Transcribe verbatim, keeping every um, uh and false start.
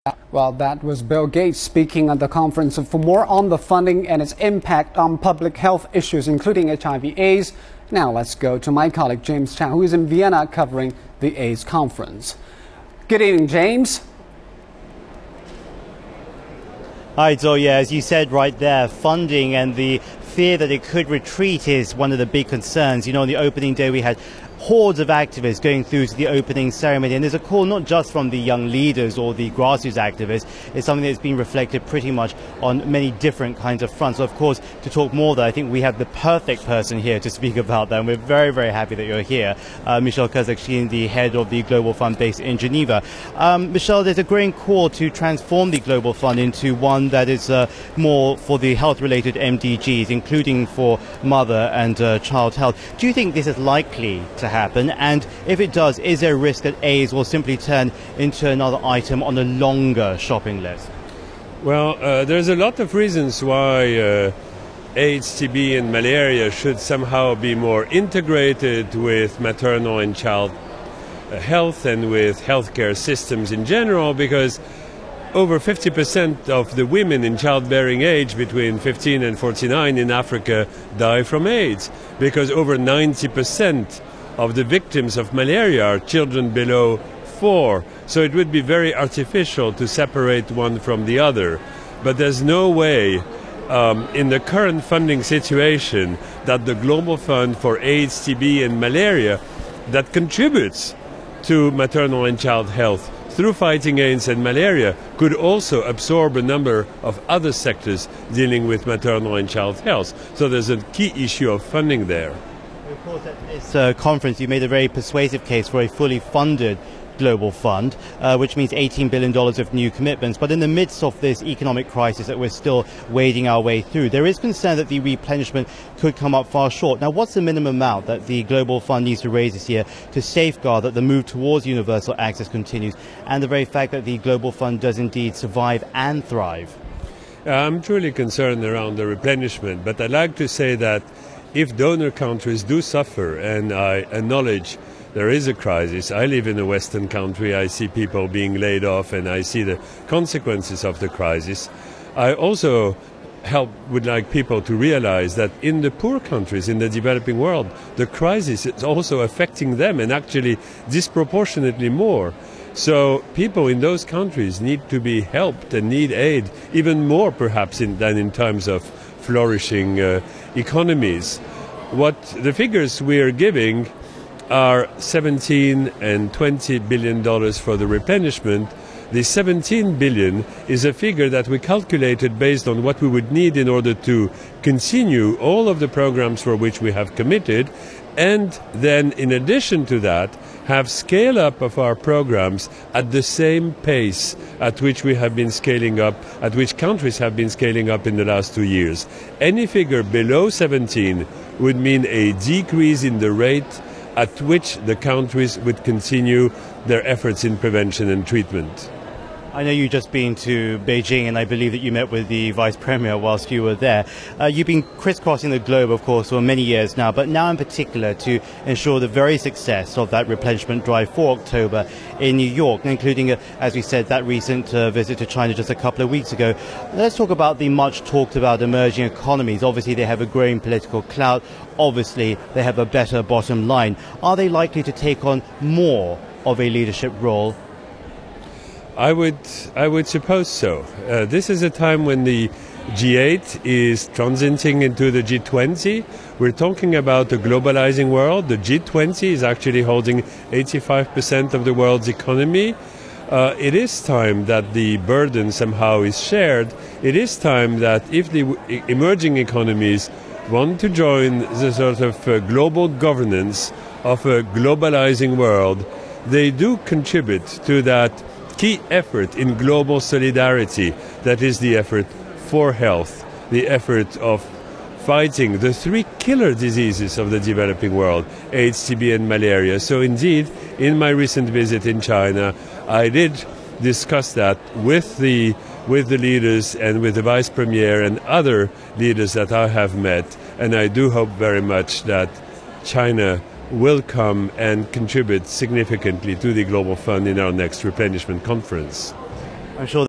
Well, that was Bill Gates speaking at the conference. For more on the funding and its impact on public health issues, including H I V AIDS, now let's go to my colleague James Chau, who is in Vienna covering the AIDS conference. Good evening, James. Hi, Zhou. Yeah, as you said right there, funding and the fear that it could retreat is one of the big concerns. You know, on the opening day we had hordes of activists going through to the opening ceremony, and there's a call not just from the young leaders or the grassroots activists. It's something that's been reflected pretty much on many different kinds of fronts. So of course, to talk more, though, I think we have the perfect person here to speak about that, and we're very, very happy that you're here. Uh, Michel Kazatchkine, the head of the Global Fund based in Geneva. Um, Michel, there's a growing call to transform the Global Fund into one that is uh, more for the health-related M D Gs, including for mother and uh, child health. Do you think this is likely to happen? And if it does, is there a risk that AIDS will simply turn into another item on a longer shopping list? Well, uh, there's a lot of reasons why uh, AIDS, T B and malaria should somehow be more integrated with maternal and child health and with healthcare systems in general, because over fifty percent of the women in childbearing age between fifteen and forty-nine in Africa die from AIDS, because over ninety percent of the victims of malaria are children below four. So it would be very artificial to separate one from the other. But there's no way um, in the current funding situation that the Global Fund for AIDS, T B and malaria that contributes to maternal and child health through fighting AIDS and malaria could also absorb a number of other sectors dealing with maternal and child health. So there's a key issue of funding there. Of course, at this uh, conference, you made a very persuasive case for a fully funded global fund, uh, which means eighteen billion dollars of new commitments. But in the midst of this economic crisis that we're still wading our way through, there is concern that the replenishment could come up far short. Now, what's the minimum amount that the global fund needs to raise this year to safeguard that the move towards universal access continues, and the very fact that the global fund does indeed survive and thrive? I'm truly concerned around the replenishment, but I'd like to say that if donor countries do suffer, and I acknowledge there is a crisis, I live in a Western country, I see people being laid off and I see the consequences of the crisis. I also help, would like people to realize that in the poor countries, in the developing world, the crisis is also affecting them, and actually disproportionately more. So people in those countries need to be helped and need aid even more perhaps in, than in times of flourishing uh, economies. What the figures we are giving are seventeen and twenty billion dollars for the replenishment. The seventeen billion is a figure that we calculated based on what we would need in order to continue all of the programs for which we have committed, and then in addition to that have scale up of our programs at the same pace at which we have been scaling up, at which countries have been scaling up in the last two years. Any figure below seventeen would mean a decrease in the rate at which the countries would continue their efforts in prevention and treatment. I know you've just been to Beijing, and I believe that you met with the Vice Premier whilst you were there. Uh, you've been crisscrossing the globe, of course, for many years now, but now in particular to ensure the very success of that replenishment drive for October in New York, including, uh, as we said, that recent uh, visit to China just a couple of weeks ago. Let's talk about the much talked about emerging economies. Obviously, they have a growing political clout. Obviously, they have a better bottom line. Are they likely to take on more of a leadership role? I would, I would suppose so. Uh, this is a time when the G eight is transiting into the G twenty. We're talking about a globalizing world. The G twenty is actually holding eighty-five percent of the world's economy. Uh, it is time that the burden somehow is shared. It is time that if the w- emerging economies want to join the sort of uh, global governance of a globalizing world, they do contribute to that key effort in global solidarity, that is the effort for health, the effort of fighting the three killer diseases of the developing world, AIDS, T B and malaria. So indeed, in my recent visit in China, I did discuss that with the with the leaders and with the Vice Premier and other leaders that I have met, and I do hope very much that China will come and contribute significantly to the Global Fund in our next replenishment conference. I'm sure